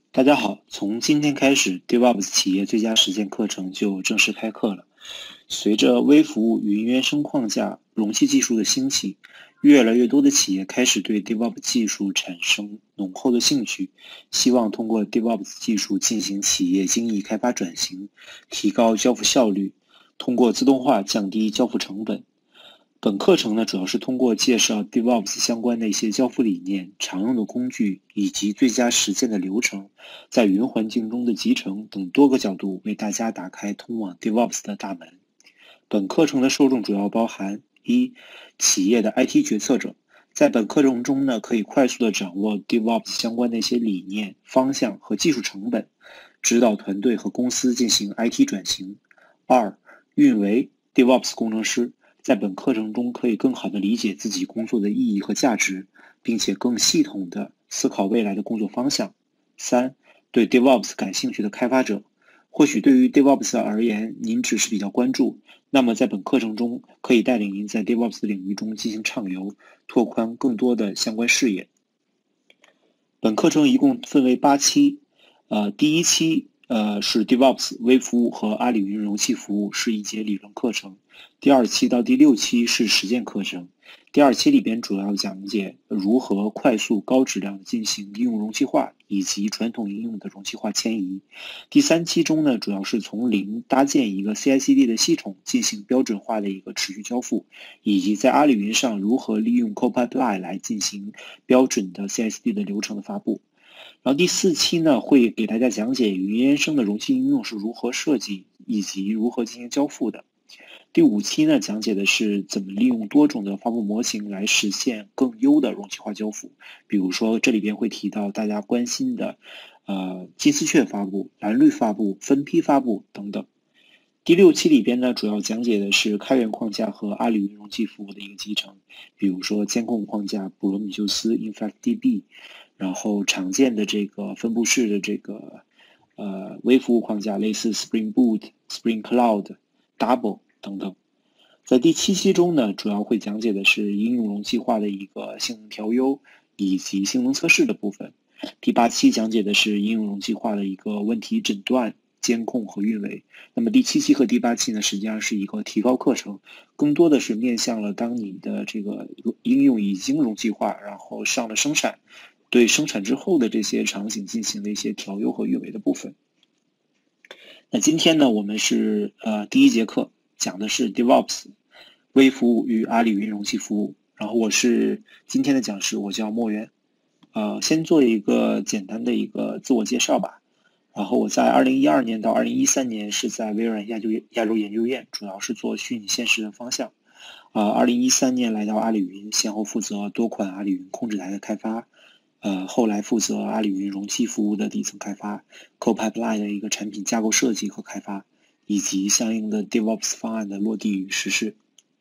大家好，从今天开始，DevOps 企业最佳实践课程就正式开课了。随着微服务、云原生框架、容器技术的兴起，越来越多的企业开始对 DevOps 技术产生浓厚的兴趣，希望通过 DevOps 技术进行企业精益开发转型，提高交付效率，通过自动化降低交付成本。本课程呢，主要是通过介绍 DevOps 相关的一些交付理念、常用的工具以及最佳实践的流程，在云环境中的集成等多个角度，为大家打开通往 DevOps 的大门。本课程的受众主要包含：一、企业的 IT 决策者，在本课程中呢，可以快速的掌握 DevOps 相关的一些理念、方向和技术成本，指导团队和公司进行 IT 转型。二、运维 DevOps 工程师。在本课程中可以更好地理解自己工作的意义和价值，并且更系统地思考未来的工作方向。三、对 DevOps 感兴趣的开发者，或许对于 DevOps 而言，您只是比较关注，那么在本课程中可以带领您在 DevOps 领域中进行畅游，拓宽更多的相关视野。本课程一共分为8期，第一期是 DevOps 微服务和阿里云容器服务是一节理论课程，第2期到第6期是实践课程。第2期里边主要讲解如何快速高质量的进行应用容器化以及传统应用的容器化迁移。第3期中呢，主要是从零搭建一个 CI/CD 的系统，进行标准化的一个持续交付，以及在阿里云上如何利用 CoPipeline 来进行标准的 CI/CD 的流程的发布。然后第4期呢，会给大家讲解云原生的容器应用是如何设计以及如何进行交付的。第5期呢，讲解的是怎么利用多种的发布模型来实现更优的容器化交付。比如说，这里边会提到大家关心的，金丝雀发布、蓝绿发布、分批发布等等。第6期里边呢，主要讲解的是开源框架和阿里云容器服务的一个集成，比如说监控框架普罗米修斯 InfluxDB， 然后常见的这个分布式的这个微服务框架，类似 Spring Boot、Spring Cloud、Double 等等。在第7期中呢，主要会讲解的是应用容器化的一个性能调优以及性能测试的部分。第8期讲解的是应用容器化的一个问题诊断、监控和运维。那么第7期和第8期呢，实际上是一个提高课程，更多的是面向了当你的这个应用已经容器化，然后上了生产，对生产之后的这些场景进行了一些调优和运维的部分。那今天呢，我们是第1节课，讲的是 DevOps 微服务与阿里云容器服务。然后我是今天的讲师，我叫莫源。先做一个简单的一个自我介绍吧。然后我在2012年到2013年是在微软亚洲研究院，主要是做虚拟现实的方向。2013年来到阿里云，先后负责多款阿里云控制台的开发。后来负责阿里云容器服务的底层开发 ，CoPipeline 的一个产品架构设计和开发，以及相应的 DevOps 方案的落地与实施。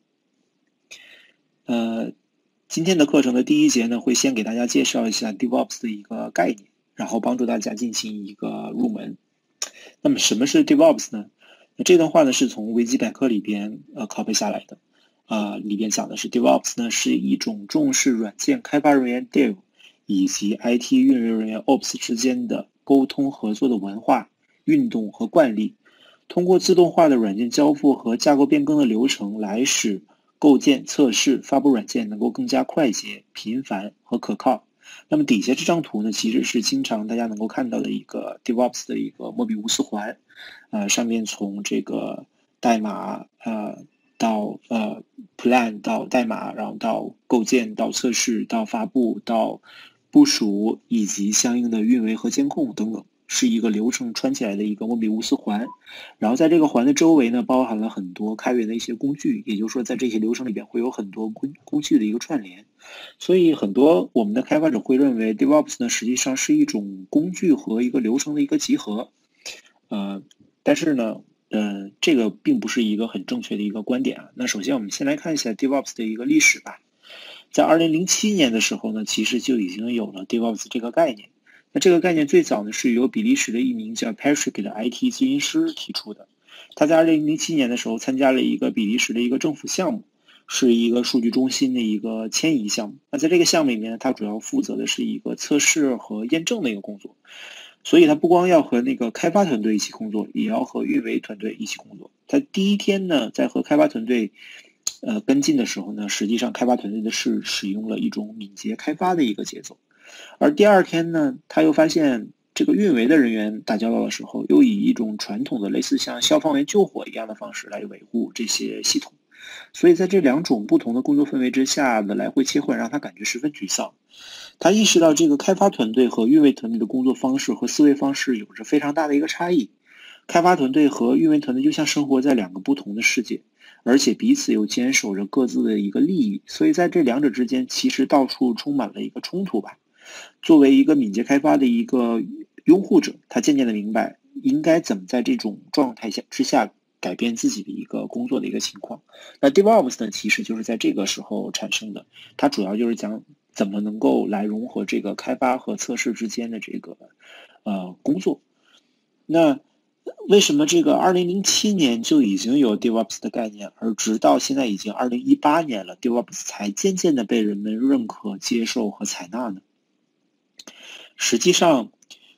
今天的课程的第1节呢，会先给大家介绍一下 DevOps 的一个概念，然后帮助大家进行一个入门。那么什么是 DevOps 呢？这段话呢是从维基百科里边拷贝下来的。里边讲的是 DevOps 呢是一种重视软件开发人员 Dev 以及 IT 运维人员 Ops 之间的沟通合作的文化、运动和惯例，通过自动化的软件交付和架构变更的流程来使构建、测试、发布软件能够更加快捷、频繁和可靠。那么底下这张图呢，其实是经常大家能够看到的一个 DevOps 的一个莫比乌斯环，上面从这个代码到plan 到代码，然后到构建到测试到发布到部署以及相应的运维和监控等等，是一个流程穿起来的一个莫比乌斯环。然后在这个环的周围呢，包含了很多开源的一些工具，也就是说在这些流程里边会有很多工具的一个串联。所以很多我们的开发者会认为 DevOps 呢实际上是一种工具和一个流程的一个集合。但是呢这个并不是一个很正确的一个观点啊。那首先我们先来看一下 DevOps 的一个历史吧。在2007年的时候呢，其实就已经有了 DevOps 这个概念。那这个概念最早呢是由比利时的一名叫 Patrick 的 IT 咨询师提出的。他在2007年的时候参加了一个比利时的一个政府项目，是一个数据中心的一个迁移项目。那在这个项目里面，他主要负责的是一个测试和验证的一个工作。 所以他不光要和那个开发团队一起工作，也要和运维团队一起工作。他第一天呢，在和开发团队跟进的时候呢，实际上开发团队的是使用了一种敏捷开发的一个节奏，而第二天呢，他又发现这个运维的人员打交道的时候，又以一种传统的类似像消防员救火一样的方式来维护这些系统。所以在这两种不同的工作氛围之下的来回切换，让他感觉十分沮丧。他意识到这个开发团队和运维团队的工作方式和思维方式有着非常大的一个差异。开发团队和运维团队就像生活在两个不同的世界，而且彼此又坚守着各自的一个利益，所以在这两者之间其实到处充满了一个冲突吧。作为一个敏捷开发的一个拥护者，他渐渐的明白应该怎么在这种状态之下改变自己的一个工作的一个情况。那 DevOps 呢，其实就是在这个时候产生的，它主要就是讲怎么能够来融合这个开发和测试之间的这个工作。那为什么这个2007年就已经有 DevOps 的概念，而直到现在已经2018年了 ，DevOps 才渐渐的被人们认可、接受和采纳呢？实际上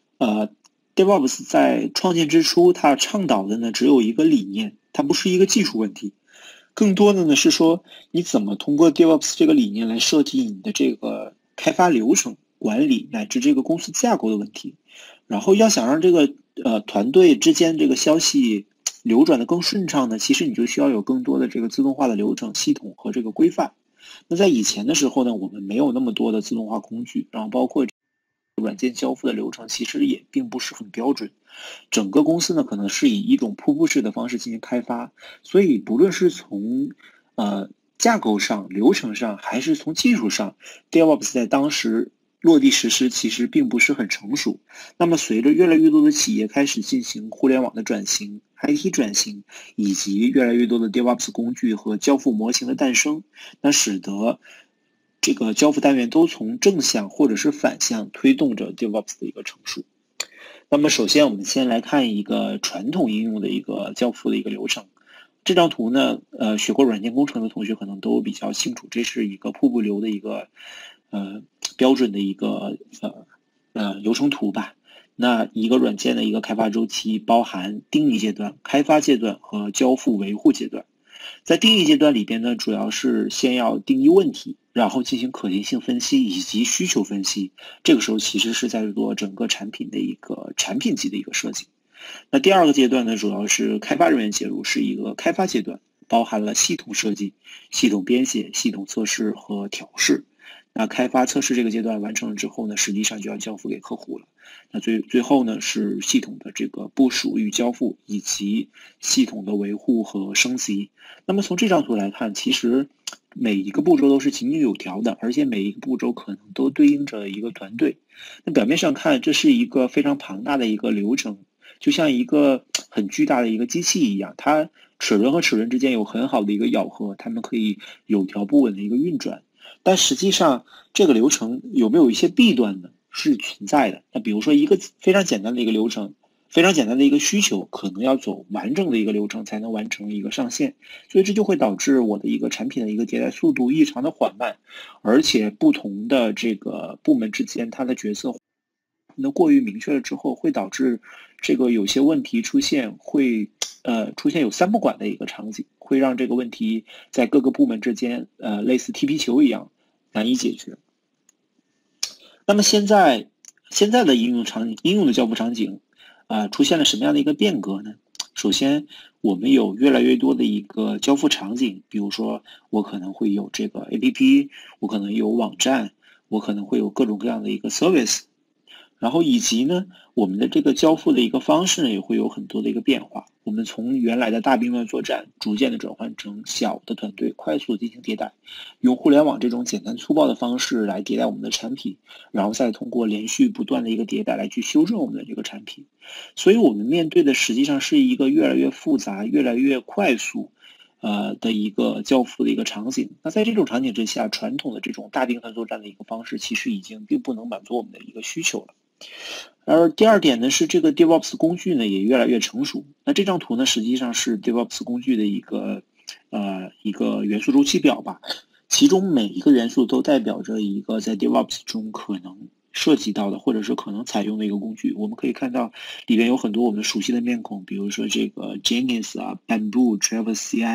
，DevOps 在创建之初，它倡导的呢只有一个理念，它不是一个技术问题，更多的呢是说你怎么通过 DevOps 这个理念来设计你的这个开发流程、管理乃至这个公司架构的问题。然后要想让这个团队之间这个消息流转的更顺畅呢，其实你就需要有更多的这个自动化的流程系统和这个规范。那在以前的时候呢，我们没有那么多的自动化工具，然后包括软件交付的流程其实也并不是很标准，整个公司呢可能是以一种瀑布式的方式进行开发，所以不论是从架构上、流程上，还是从技术上 ，DevOps 在当时落地实施其实并不是很成熟。那么随着越来越多的企业开始进行互联网的转型、IT 转型，以及越来越多的 DevOps 工具和交付模型的诞生，那使得这个交付单元都从正向或者是反向推动着 DevOps 的一个成熟。那么首先我们先来看一个传统应用的一个交付的一个流程。这张图呢，学过软件工程的同学可能都比较清楚，这是一个瀑布流的一个标准的一个流程图吧。那一个软件的一个开发周期包含定义阶段、开发阶段和交付维护阶段。在定义阶段里边呢，主要是先要定义问题，然后进行可行性分析以及需求分析。这个时候其实是在做整个产品的一个产品级的一个设计。那第二个阶段呢，主要是开发人员介入，是一个开发阶段，包含了系统设计、系统编写、系统测试和调试。那开发测试这个阶段完成了之后呢，实际上就要交付给客户了。那最后呢，是系统的这个部署与交付，以及系统的维护和升级。那么从这张图来看，其实每一个步骤都是井井有条的，而且每一个步骤可能都对应着一个团队。那表面上看，这是一个非常庞大的一个流程，就像一个很巨大的一个机器一样，它齿轮和齿轮之间有很好的一个咬合，它们可以有条不紊的一个运转。但实际上，这个流程有没有一些弊端呢？是存在的。那比如说一个非常简单的一个流程，非常简单的一个需求，可能要走完整的一个流程才能完成一个上线，所以这就会导致我的一个产品的一个迭代速度异常的缓慢，而且不同的这个部门之间它的角色那过于明确了之后，会导致这个有些问题出现，会出现有三不管的一个场景，会让这个问题在各个部门之间类似踢皮球一样难以解决。那么现在的应用的交付场景出现了什么样的一个变革呢？首先，我们有越来越多的一个交付场景，比如说我可能会有这个 APP， 我可能有网站，我可能会有各种各样的一个 service。然后以及呢，我们的这个交付的一个方式呢，也会有很多的一个变化。我们从原来的大兵乱作战，逐渐的转换成小的团队，快速进行迭代，用互联网这种简单粗暴的方式来迭代我们的产品，然后再通过连续不断的一个迭代来去修正我们的这个产品。所以我们面对的实际上是一个越来越复杂、越来越快速的一个交付的一个场景。那在这种场景之下，传统的这种大兵团作战的一个方式，其实已经并不能满足我们的一个需求了。而第二点呢，是这个 DevOps 工具呢也越来越成熟。那这张图呢，实际上是 DevOps 工具的一个元素周期表吧，其中每一个元素都代表着一个在 DevOps 中可能涉及到的，或者是可能采用的一个工具。我们可以看到里边有很多我们熟悉的面孔，比如说这个 Jenkins 啊、Bamboo、Travis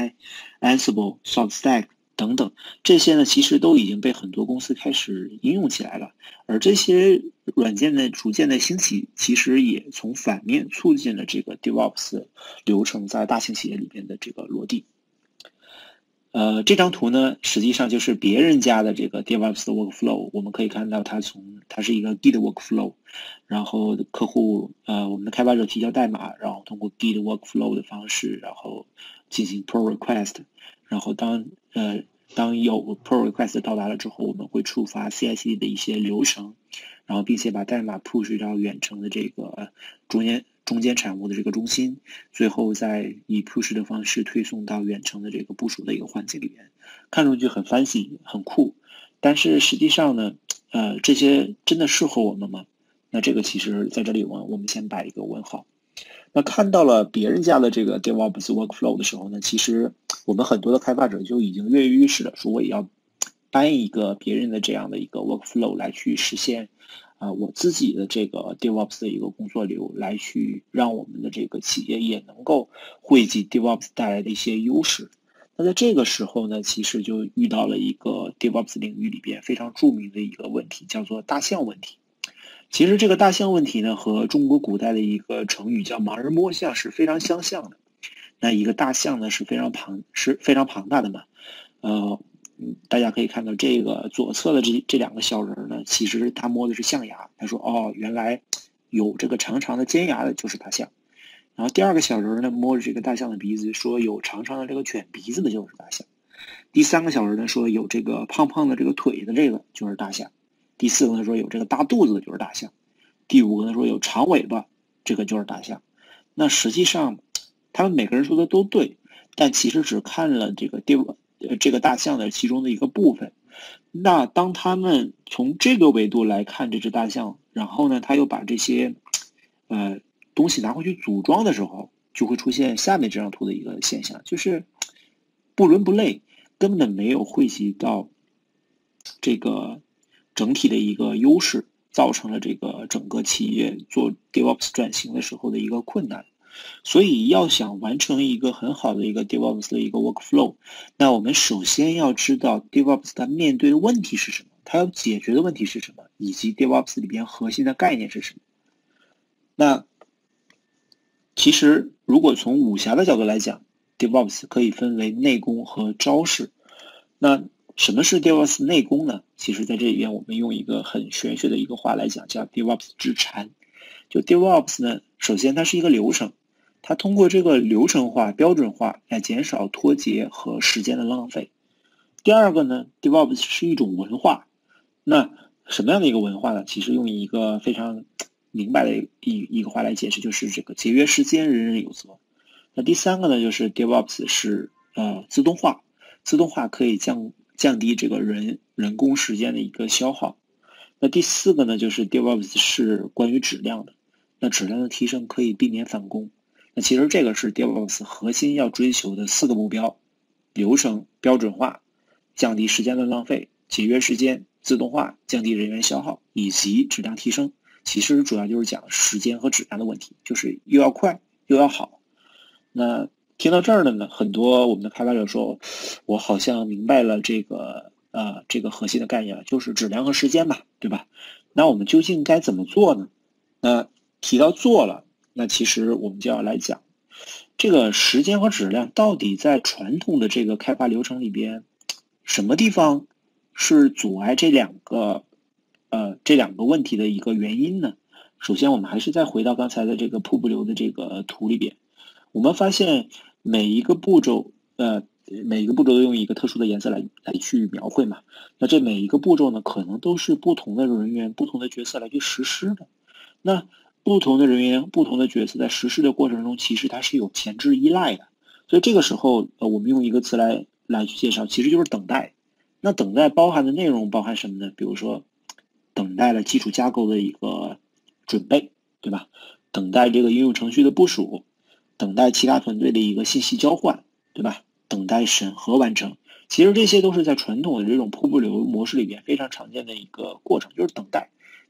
CI、Ansible、SaltStack 等等，这些呢其实都已经被很多公司开始应用起来了。而这些软件的逐渐的兴起，其实也从反面促进了这个 DevOps 流程在大型企业里边的这个落地。这张图呢，实际上就是别人家的这个 DevOps 的 workflow。我们可以看到它是一个 Git workflow，然后客户我们的开发者提交代码，然后通过 Git workflow 的方式，然后进行 pull request，然后当有 pull request 到达了之后，我们会触发 CI/CD 的一些流程，然后并且把代码 push 到远程的这个中间产物的这个中心，最后再以 push 的方式推送到远程的这个部署的一个环境里面。看上去很 fancy 很酷，但是实际上呢，这些真的适合我们吗？那这个其实在这里我们先摆一个问号。那看到了别人家的这个 DevOps workflow 的时候呢，其实我们很多的开发者就已经跃跃欲试了，说我也要搬一个别人的这样的一个 workflow 来去实现我自己的这个 DevOps 的一个工作流，来去让我们的这个企业也能够汇集 DevOps 带来的一些优势。那在这个时候呢，其实就遇到了一个 DevOps 领域里边非常著名的一个问题，叫做大象问题。其实这个大象问题呢，和中国古代的一个成语叫盲人摸象是非常相像的。那一个大象呢是非常庞大的嘛，大家可以看到这个左侧的这两个小人呢，其实他摸的是象牙。他说哦，原来有这个长长的尖牙的就是大象。然后第二个小人呢摸着这个大象的鼻子，说有长长的这个犬鼻子的就是大象。第三个小人呢说有这个胖胖的这个腿的这个就是大象。第四个呢说有这个大肚子的就是大象。第五个呢说有长尾巴，这个就是大象。那实际上他们每个人说的都对，但其实只看了这个大象的其中的一个部分。那当他们从这个维度来看这只大象，然后呢他又把这些东西拿回去组装的时候，就会出现下面这张图的一个现象，就是不伦不类，根本没有汇集到这个整体的一个优势，造成了这个整个企业做 DevOps 转型的时候的一个困难。所以要想完成一个很好的一个 DevOps 的一个 workflow， 那我们首先要知道 DevOps 它面对的问题是什么，它要解决的问题是什么，以及 DevOps 里边核心的概念是什么。那其实如果从武侠的角度来讲， DevOps 可以分为内功和招式。那什么是 DevOps 内功呢？其实在这里边我们用一个很玄学的一个话来讲，叫 DevOps 之禅。就 DevOps 呢，首先它是一个流程，它通过这个流程化、标准化来减少脱节和时间的浪费。第二个呢， DevOps 是一种文化。那什么样的一个文化呢？其实用一个非常明白的一个话来解释，就是这个节约时间，人人有责。那第三个呢，就是 DevOps 是自动化，自动化可以降低这个人工时间的一个消耗。那第四个呢，就是 DevOps 是关于质量的，那质量的提升可以避免返工。那其实这个是 DevOps 核心要追求的4个目标：流程标准化，降低时间的浪费，节约时间，自动化，降低人员消耗，以及质量提升。其实主要就是讲时间和质量的问题，就是又要快又要好。那听到这儿呢，很多我们的开发者说，我好像明白了这个核心的概念了，就是质量和时间吧，对吧？那我们究竟该怎么做呢？那提到做了，那其实我们就要来讲这个时间和质量到底在传统的这个开发流程里边，什么地方是阻碍这两个问题的一个原因呢？首先我们还是再回到刚才的这个瀑布流的这个图里边，我们发现每一个步骤都用一个特殊的颜色来去描绘嘛。那这每一个步骤呢，可能都是不同的人员、不同的角色来去实施的。那不同的人员、不同的角色在实施的过程中，其实它是有前置依赖的。所以这个时候，我们用一个词来去介绍，其实就是等待。那等待包含的内容包含什么呢？比如说，等待了基础架构的一个准备，对吧？等待这个应用程序的部署，等待其他团队的一个信息交换，对吧？等待审核完成。其实这些都是在传统的这种瀑布流模式里边非常常见的一个过程，就是等待。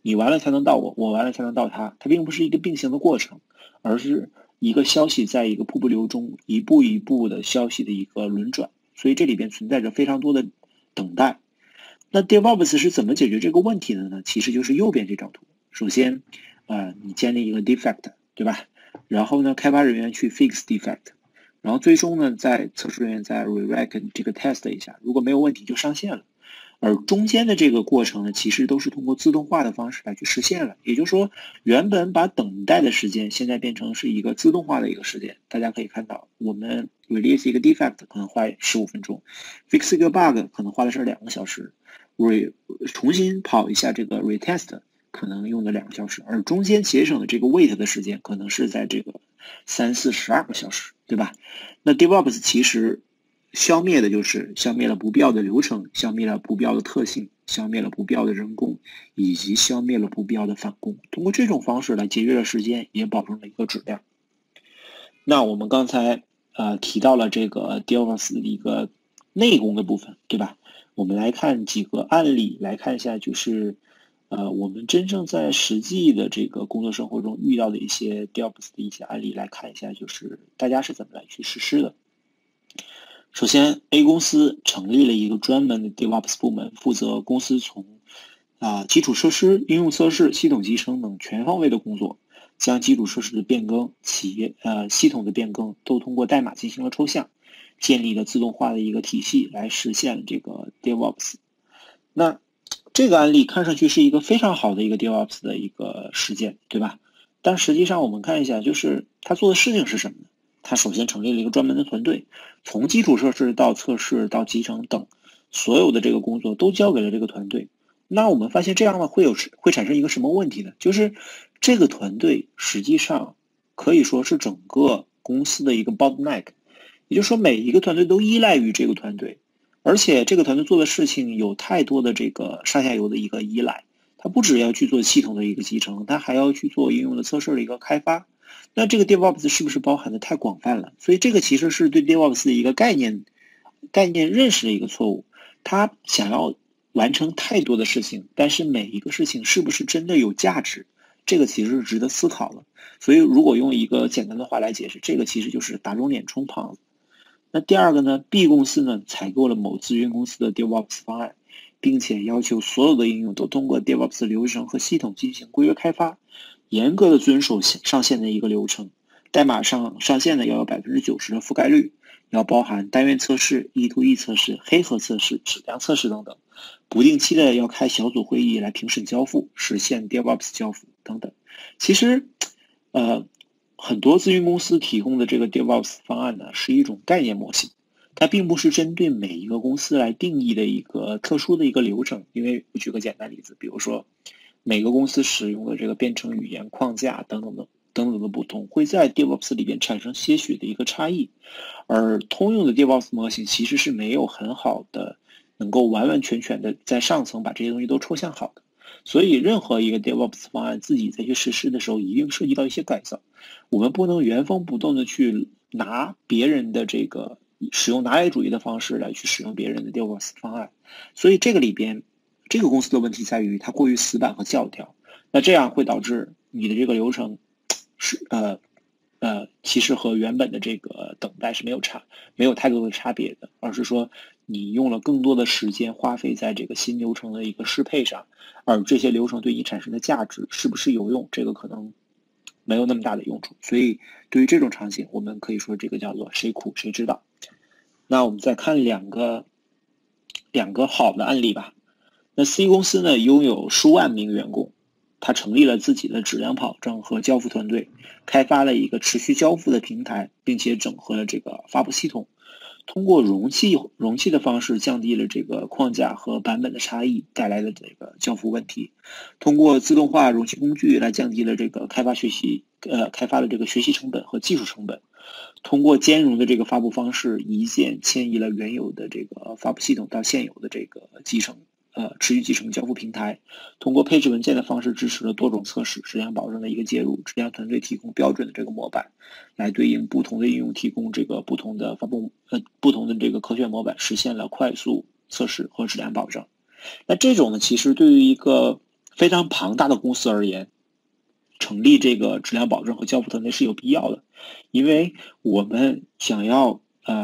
你完了才能到我，我完了才能到他，它并不是一个并行的过程，而是一个消息在一个瀑布流中一步一步的消息的一个轮转，所以这里边存在着非常多的等待。那 DevOps 是怎么解决这个问题的呢？其实就是右边这张图。首先，你建立一个 defect， 对吧？然后呢，开发人员去 fix defect， 然后最终呢，在测试人员再 rewrite 这个 test 一下，如果没有问题就上线了。而中间的这个过程呢，其实都是通过自动化的方式来去实现了。也就是说，原本把等待的时间现在变成是一个自动化的一个时间。大家可以看到，我们 release 一个 defect 可能花15分钟 ，fix 一个 bug 可能花的是2个小时，重新跑一下这个 retest 可能用了2个小时，而中间节省的这个 wait 的时间可能是在这个3、4、12个小时，对吧？那 DevOps 其实消灭的就是消灭了不必要的流程，消灭了不必要的特性，消灭了不必要的人工，以及消灭了不必要的返工。通过这种方式来节约了时间，也保证了一个质量。那我们刚才提到了这个 DevOps 的一个内功的部分，对吧？我们来看几个案例，来看一下就是我们真正在实际的这个工作生活中遇到的一些 DevOps 的一些案例，来看一下就是大家是怎么来去实施的。首先 ，A 公司成立了一个专门的 DevOps 部门，负责公司从基础设施、应用测试、系统集成等全方位的工作，将基础设施的变更、系统的变更都通过代码进行了抽象，建立了自动化的一个体系来实现这个 DevOps。那这个案例看上去是一个非常好的一个 DevOps 的一个实践，对吧？但实际上我们看一下，就是他做的事情是什么呢？他首先成立了一个专门的团队，从基础设施到测试到集成等所有的这个工作都交给了这个团队。那我们发现这样呢会产生一个什么问题呢？就是这个团队实际上可以说是整个公司的一个 bottleneck， 也就是说每一个团队都依赖于这个团队，而且这个团队做的事情有太多的这个上下游的一个依赖，它不只要去做系统的一个集成，它还要去做应用的测试的一个开发。那这个 DevOps 是不是包含的太广泛了？所以这个其实是对 DevOps 的一个概念认识的一个错误。他想要完成太多的事情，但是每一个事情是不是真的有价值，这个其实是值得思考的。所以如果用一个简单的话来解释，这个其实就是打肿脸充胖子。那第二个呢 ，B 公司呢采购了某咨询公司的 DevOps 方案，并且要求所有的应用都通过 DevOps 流程和系统进行规约开发，严格的遵守上线的一个流程。代码上线呢要有90%的覆盖率，要包含单元测试、E-to-E 测试、黑盒测试、质量测试等等。不定期的要开小组会议来评审交付，实现 DevOps 交付等等。其实，很多咨询公司提供的这个 DevOps 方案呢，是一种概念模型，它并不是针对每一个公司来定义的一个特殊的一个流程。因为我举个简单例子，比如说每个公司使用的这个编程语言框架等等的不同，会在 DevOps 里边产生些许的一个差异。而通用的 DevOps 模型其实是没有很好的能够完完全全的在上层把这些东西都抽象好的。所以任何一个 DevOps 方案自己再去实施的时候，一定涉及到一些改造。我们不能原封不动的去拿别人的这个使用拿来主义的方式来去使用别人的 DevOps 方案。所以这个里边，这个公司的问题在于它过于死板和教条，那这样会导致你的这个流程是其实和原本的这个等待是没有太多的差别的，而是说你用了更多的时间花费在这个新流程的一个适配上，而这些流程对你产生的价值是不是有用，这个可能没有那么大的用处。所以对于这种场景，我们可以说这个叫做谁苦谁知道。那我们再看两个好的案例吧。那 C 公司呢拥有数万名员工，他成立了自己的质量保证和交付团队，开发了一个持续交付的平台，并且整合了这个发布系统，通过容器的方式降低了这个框架和版本的差异带来的这个交付问题，通过自动化容器工具来降低了这个开发的这个学习成本和技术成本，通过兼容的这个发布方式，一键迁移了原有的这个发布系统到现有的这个持续集成交付平台，通过配置文件的方式支持了多种测试、质量保证的一个介入，质量团队提供标准的这个模板，来对应不同的应用提供这个不同的这个可选模板，实现了快速测试和质量保证。那这种呢，其实对于一个非常庞大的公司而言，成立这个质量保证和交付团队是有必要的，因为我们想要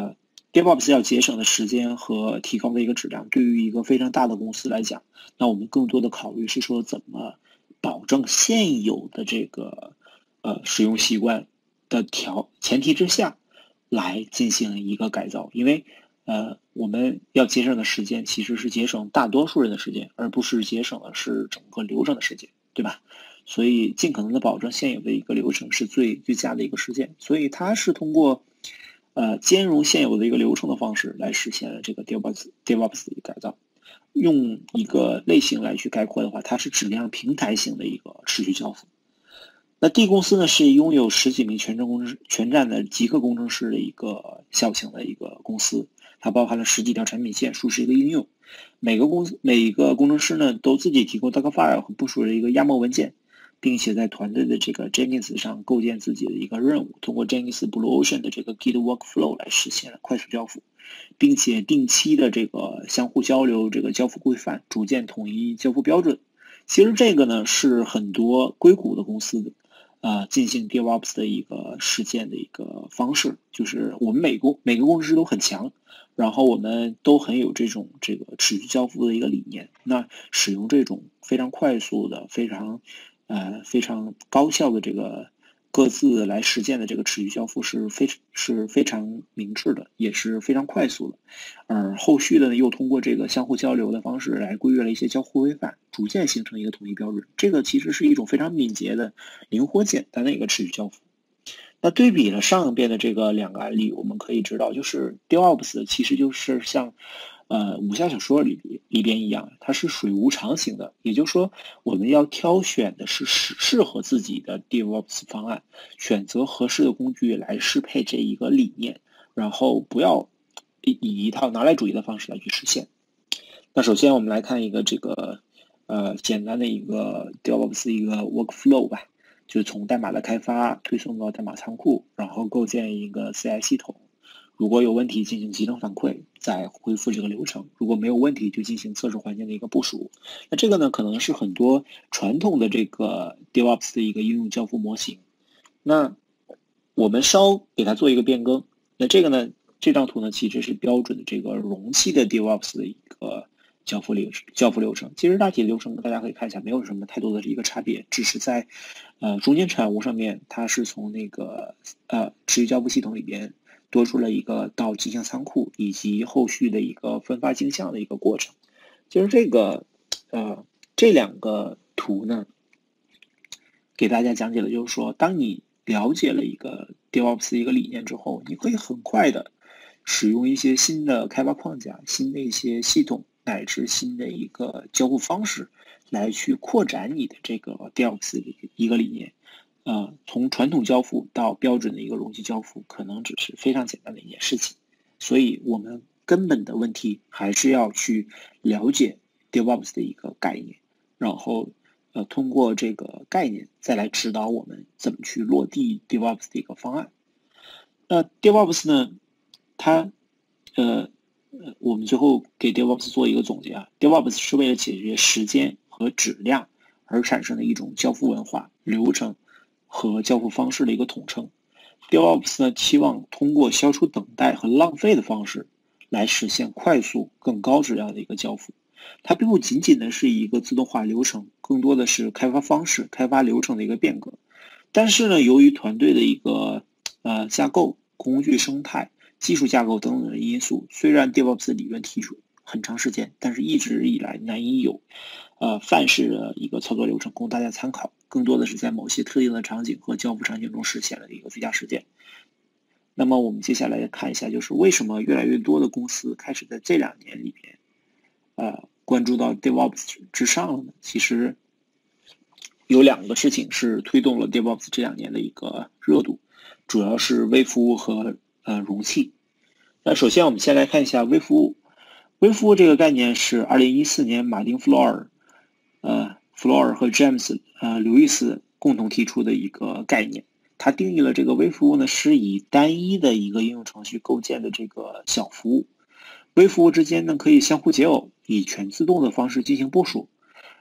DevOps 要节省的时间和提高的一个质量，对于一个非常大的公司来讲，那我们更多的考虑是说怎么保证现有的这个使用习惯的前提之下来进行一个改造，因为我们要节省的时间其实是节省大多数人的时间，而不是节省的是整个流程的时间，对吧？所以尽可能的保证现有的一个流程是最佳的一个实践，所以它是通过兼容现有的一个流程的方式来实现了这个 DevOps 的一个改造。用一个类型来去概括的话，它是质量平台型的一个持续交付。那 D 公司呢是拥有10几名全站的极客工程师的一个小型的一个公司，它包含了10几条产品线、数十个应用。每个工程师呢都自己提供 Dockerfile 和部署的一个压模文件，并且在团队的这个 Jenkins 上构建自己的一个任务，通过 Jenkins Blue Ocean 的这个 Git workflow 来实现了快速交付，并且定期的这个相互交流这个交付规范，逐渐统一交付标准。其实这个呢是很多硅谷的公司进行 DevOps 的一个实践的一个方式，就是我们每个工程师都很强，然后我们都很有这个持续交付的一个理念。那使用这种非常快速的、非常高效的这个各自来实践的这个持续交付是非常明智的，也是非常快速的。而后续的呢，又通过这个相互交流的方式来规约了一些交互规范，逐渐形成一个统一标准。这个其实是一种非常敏捷的、灵活简单的一个持续交付。那对比了上边的这个2个案例，我们可以知道，就是 DevOps 其实就是像武侠小说里边一样，它是水无常型的，也就是说，我们要挑选的是适合自己的 DevOps 方案，选择合适的工具来适配这一个理念，然后不要以一套拿来主义的方式来去实现。那首先我们来看一个这个简单的一个 DevOps 一个 workflow 吧，就是从代码的开发推送到代码仓库，然后构建一个 CI 系统。如果有问题进行集成反馈，再恢复这个流程。如果没有问题，就进行测试环境的一个部署。那这个呢，可能是很多传统的这个 DevOps 的一个应用交付模型。那我们稍给它做一个变更。那这个呢，这张图呢，其实是标准的这个容器的 DevOps 的一个交付流程。其实大体的流程大家可以看一下，没有什么太多的一个差别，只是在中间产物上面，它是从那个持续交付系统里边多出了一个到镜像仓库以及后续的一个分发镜像的一个过程。就是这个这2个图呢，给大家讲解的就是说，当你了解了一个 DevOps 的一个理念之后，你可以很快的使用一些新的开发框架、新的一些系统乃至新的一个交互方式，来去扩展你的这个 DevOps 的一个理念。从传统交付到标准的一个容器交付，可能只是非常简单的一件事情。所以我们根本的问题还是要去了解 DevOps 的一个概念，然后通过这个概念再来指导我们怎么去落地 DevOps 的一个方案。那 DevOps 呢，它我们最后给 DevOps 做一个总结啊。DevOps 是为了解决时间和质量而产生的一种交付文化、流程和交付方式的一个统称。DevOps 呢，期望通过消除等待和浪费的方式来实现快速、更高质量的一个交付。它并不仅仅的是一个自动化流程，更多的是开发方式、开发流程的一个变革。但是呢，由于团队的一个架构、工具生态、技术架构等等的因素，虽然 DevOps 理论提出很长时间，但是一直以来难以有范式的一个操作流程供大家参考，更多的是在某些特定的场景和交付场景中实现了一个最佳实践。那么我们接下来看一下，就是为什么越来越多的公司开始在这2年里边关注到 DevOps 之上了呢？其实有2个事情是推动了 DevOps 这2年的一个热度，主要是微服务和容器。那首先我们先来看一下微服务。微服务这个概念是2014年马丁·弗洛尔和詹姆斯刘易斯共同提出的一个概念。它定义了这个微服务呢，是以单一的一个应用程序构建的这个小服务。微服务之间呢可以相互解耦，以全自动的方式进行部署。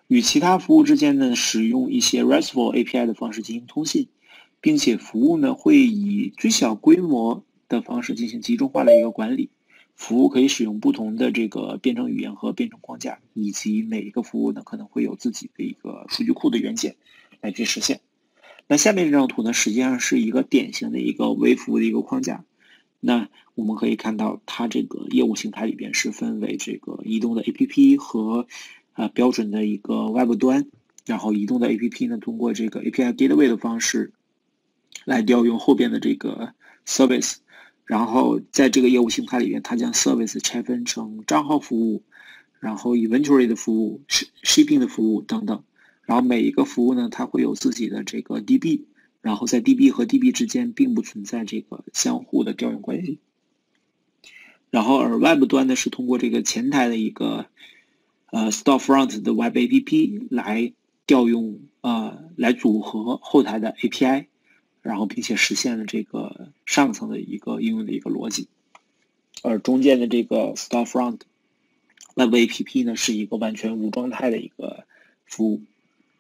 与其他服务之间呢使用一些 RESTful API 的方式进行通信，并且服务呢会以最小规模的方式进行集中化的一个管理。服务可以使用不同的这个编程语言和编程框架，以及每一个服务呢可能会有自己的一个数据库的元件来去实现。那下面这张图呢，实际上是一个典型的一个微服务的一个框架。那我们可以看到，它这个业务形态里边是分为这个移动的 APP 和标准的一个 Web 端。然后移动的 APP 呢，通过这个 API Gateway 的方式来调用后边的这个 Service。然后在这个业务形态里边，它将 Service 拆分成账号服务，然后 Inventory 的服务、Shipping 的服务等等。然后每一个服务呢，它会有自己的这个 DB， 然后在 DB 和 DB 之间并不存在这个相互的调用关系。然后而 Web 端呢，是通过这个前台的一个Storefront 的 Web APP 来调用来组合后台的 API， 然后并且实现了这个上层的一个应用的一个逻辑。而中间的这个 Storefront Web APP 呢，是一个完全无状态的一个服务。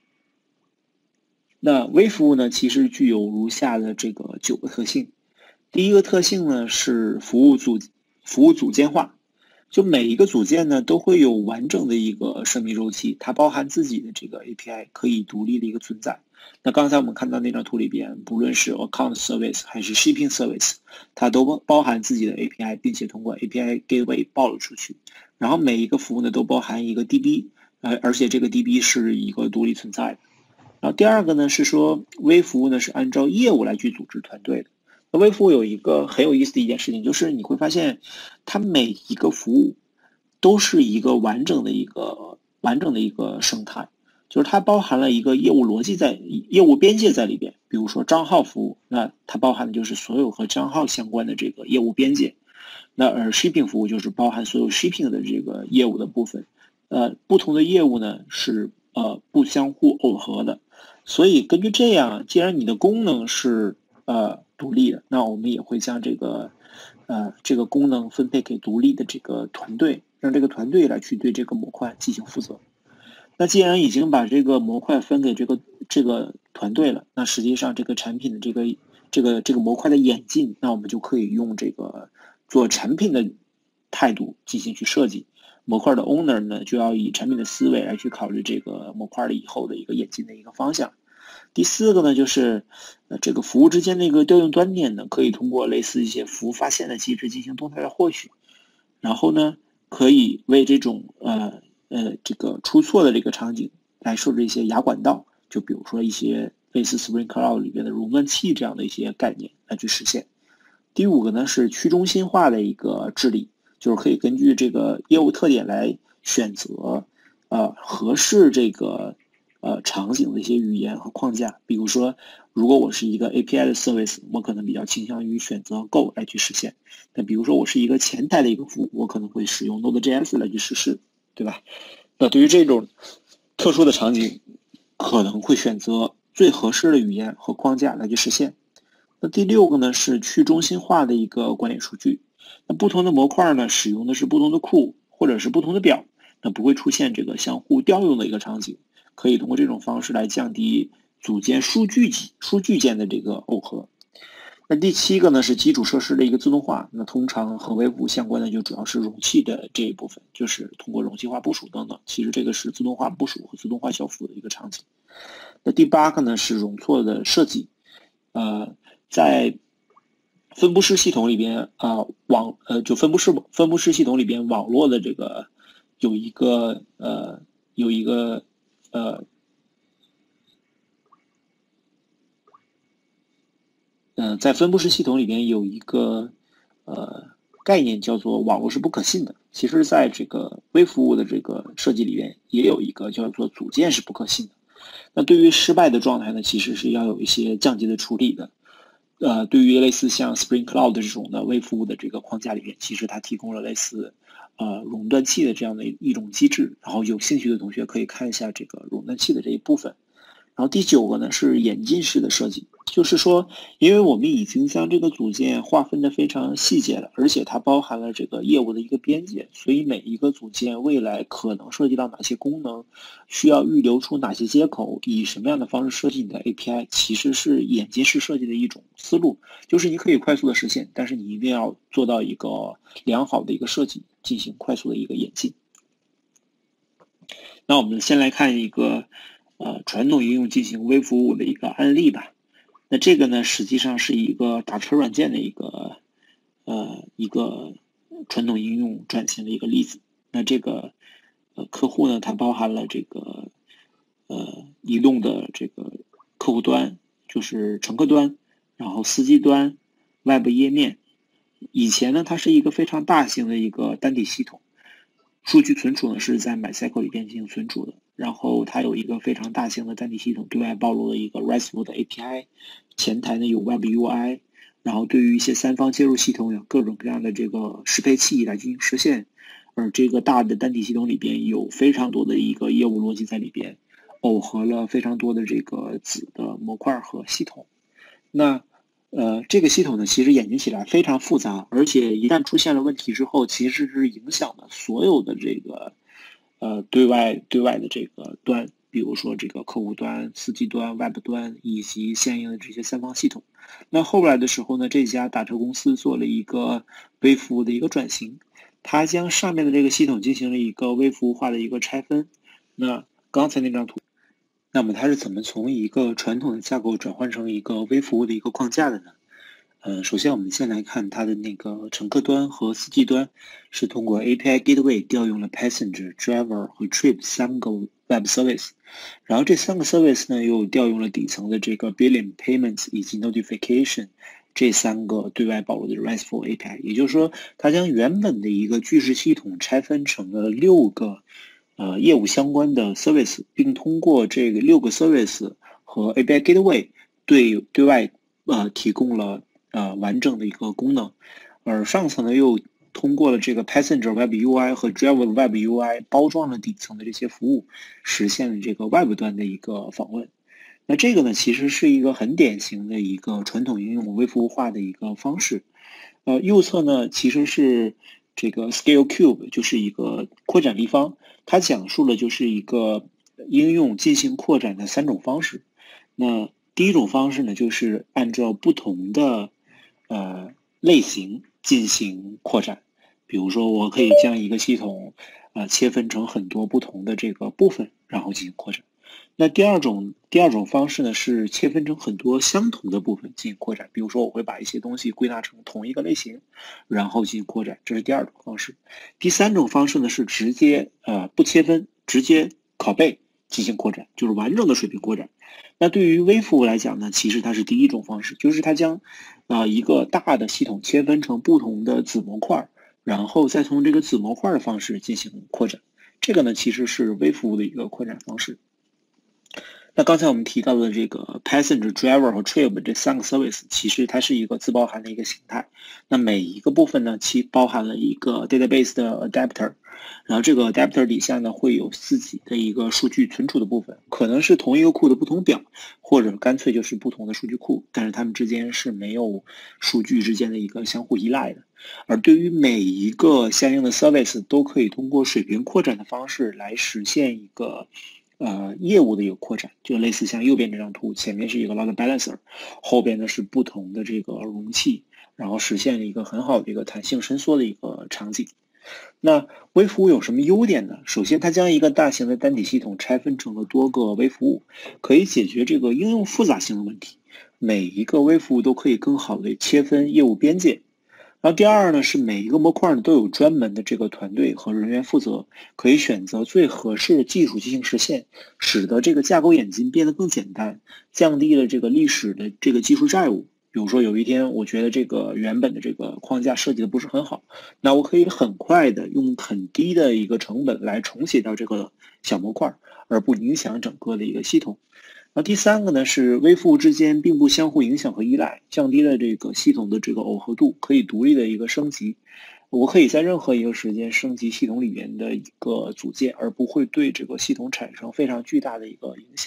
那微服务呢，其实具有如下的这个9个特性。第一个特性呢是服务组件化，就每一个组件呢都会有完整的一个生命周期，它包含自己的这个 API 可以独立的一个存在。那刚才我们看到那张图里边，不论是 Account Service 还是 Shipping Service， 它都包含自己的 API， 并且通过 API Gateway 暴露出去。然后每一个服务呢都包含一个 DB， 而且这个 DB 是一个独立存在的。然后第二个呢是说，微服务呢是按照业务来去组织团队的。那微服务有一个很有意思的一件事情，就是你会发现，它每一个服务都是一个完整的一个生态，就是它包含了一个业务逻辑业务边界在里边。比如说账号服务，那它包含的就是所有和账号相关的这个业务边界。那而 shipping 服务就是包含所有 shipping 的这个业务的部分。不同的业务呢是不相互耦合的。所以根据这样，既然你的功能是独立的，那我们也会将这个功能分配给独立的这个团队，让这个团队来去对这个模块进行负责。那既然已经把这个模块分给这个团队了，那实际上这个产品的这个模块的演进，那我们就可以用这个做产品的态度进行去设计。模块的 owner 呢，就要以产品的思维来去考虑这个模块的以后的一个演进的一个方向。第四个呢，就是这个服务之间的一个调用端点呢，可以通过类似一些服务发现的机制进行动态的获取，然后呢，可以为这种这个出错的这个场景来设置一些哑管道，就比如说一些类似 Spring Cloud 里边的熔断器这样的一些概念来去实现。第五个呢是去中心化的一个治理，就是可以根据这个业务特点来选择合适这个场景的一些语言和框架。比如说，如果我是一个 API 的 service， 我可能比较倾向于选择 Go 来去实现。那比如说我是一个前台的一个服务，我可能会使用 Node.js 来去实施，对吧？那对于这种特殊的场景，可能会选择最合适的语言和框架来去实现。那第六个呢是去中心化的一个管理数据。那不同的模块呢使用的是不同的库或者是不同的表，那不会出现这个相互调用的一个场景，可以通过这种方式来降低组件数据间的这个耦合。那第七个呢是基础设施的一个自动化。那通常和微服务相关的就主要是容器的这一部分，就是通过容器化部署等等。其实这个是自动化部署和自动化交付的一个场景。那第八个呢是容错的设计。在分布式系统里边就分布式系统里边网络的这个有一个在分布式系统里边有一个概念叫做网络是不可信的。其实在这个微服务的这个设计里边也有一个叫做组件是不可信的。那对于失败的状态呢，其实是要有一些降级的处理的。对于类似像 Spring Cloud 这种的微服务的这个框架里面，其实它提供了类似熔断器的这样的一种机制。然后有兴趣的同学可以看一下这个熔断器的这一部分。然后第九个呢是演进式的设计。 就是说，因为我们已经将这个组件划分的非常细节了，而且它包含了这个业务的一个边界，所以每一个组件未来可能涉及到哪些功能，需要预留出哪些接口，以什么样的方式设计你的 API，其实是眼镜式设计的一种思路，就是你可以快速的实现，但是你一定要做到一个良好的一个设计，进行快速的一个演进。那我们先来看一个传统应用进行微服务的一个案例吧。那这个呢，实际上是一个打车软件的一个传统应用转型的一个例子。那这个客户呢，它包含了这个移动的这个客户端，就是乘客端，然后司机端、Web 页面。以前呢，它是一个非常大型的一个单体系统，数据存储呢是在 MySQL 里边进行存储的。然后它有一个非常大型的单体系统，对外暴露了一个 RESTful 的 API， 前台呢有 Web UI， 然后对于一些三方接入系统有各种各样的这个适配器来进行实现，而这个大的单体系统里边有非常多的一个业务逻辑在里边，耦合了非常多的这个子的模块和系统。那这个系统呢，其实演进起来非常复杂，而且一旦出现了问题之后，其实是影响了所有的这个对外的这个端，比如说这个客户端、司机端、Web 端以及相应的这些三方系统。那后来的时候呢，这家打车公司做了一个微服务的一个转型，它将上面的这个系统进行了一个微服务化的一个拆分。那刚才那张图。那么它是怎么从一个传统的架构转换成一个微服务的一个框架的呢？首先我们先来看它的那个乘客端和司机端是通过 API Gateway 调用了 Passenger、Driver 和 Trip 三个 Web Service， 然后这三个 Service 呢又调用了底层的这个 Billing、Payments 以及 Notification 这三个对外保留的 RESTful API， 也就是说它将原本的一个巨式系统拆分成了6个业务相关的 service， 并通过这个6个 service 和 API Gateway 对外提供了完整的一个功能，而上层呢又通过了这个 Passenger Web UI 和 Driver Web UI 包装了底层的这些服务，实现了这个 Web 端的一个访问。那这个呢，其实是一个很典型的一个传统应用微服务化的一个方式。右侧呢其实是这个 Scale Cube， 就是一个扩展立方，它讲述了就是一个应用进行扩展的3种方式。那第一种方式呢，就是按照不同的类型进行扩展，比如说我可以将一个系统切分成很多不同的这个部分，然后进行扩展。那第二种方式呢，是切分成很多相同的部分进行扩展，比如说我会把一些东西归纳成同一个类型，然后进行扩展，这是第二种方式。第三种方式呢，是直接不切分，直接拷贝进行扩展，就是完整的水平扩展。那对于微服务来讲呢，其实它是第一种方式，就是它将一个大的系统切分成不同的子模块，然后再从这个子模块的方式进行扩展。这个呢，其实是微服务的一个扩展方式。那刚才我们提到的这个 Passenger、Driver 和 Trip 这3个 service， 其实它是一个自包含的一个形态。那每一个部分呢，其包含了一个 database 的 adapter， 然后这个 adapter 底下呢会有自己的一个数据存储的部分，可能是同一个库的不同表，或者干脆就是不同的数据库，但是它们之间是没有数据之间的一个相互依赖的。而对于每一个相应的 service， 都可以通过水平扩展的方式来实现一个业务的一个扩展，就类似像右边这张图，前面是一个 load balancer， 后边呢是不同的这个容器，然后实现了一个很好的一个弹性伸缩的一个场景。那微服务有什么优点呢？首先，它将一个大型的单体系统拆分成了多个微服务，可以解决这个应用复杂性的问题。每一个微服务都可以更好的切分业务边界。然后第二呢，是每一个模块呢都有专门的这个团队和人员负责，可以选择最合适的技术进行实现，使得这个架构演进变得更简单，降低了这个历史的这个技术债务。比如说有一天我觉得这个原本的这个框架设计的不是很好，那我可以很快的用很低的一个成本来重写掉这个小模块，而不影响整个的一个系统。那第三个呢，是微服务之间并不相互影响和依赖，降低了这个系统的这个耦合度，可以独立的一个升级。我可以在任何一个时间升级系统里面的一个组件，而不会对这个系统产生非常巨大的一个影响。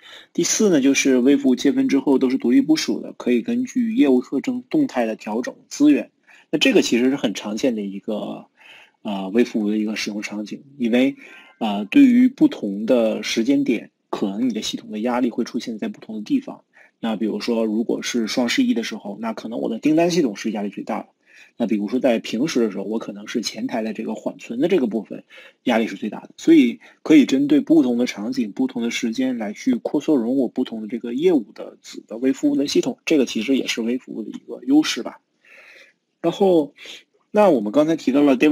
第四呢，就是微服务切分之后都是独立部署的，可以根据业务特征动态的调整资源。那这个其实是很常见的一个微服务的一个使用场景，因为对于不同的时间点，可能你的系统的压力会出现在不同的地方。那比如说，如果是双11的时候，那可能我的订单系统是压力最大的。那比如说在平时的时候，我可能是前台的这个缓存的这个部分压力是最大的，所以可以针对不同的场景、不同的时间来去扩缩容我不同的这个业务的子的微服务的系统，这个其实也是微服务的一个优势吧。然后，那我们刚才提到了